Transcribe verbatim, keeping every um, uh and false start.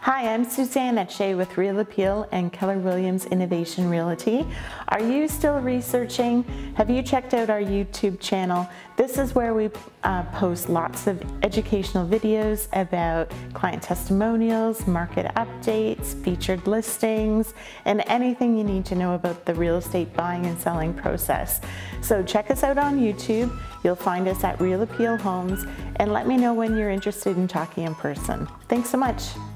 Hi, I'm Suzanne at Shea with Real Appeal and Keller Williams Innovation Realty. Are you still researching? Have you checked out our YouTube channel? This is where we uh, post lots of educational videos about client testimonials, market updates, featured listings, and anything you need to know about the real estate buying and selling process. So check us out on YouTube. You'll find us at Real Appeal Homes, and let me know when you're interested in talking in person. Thanks so much.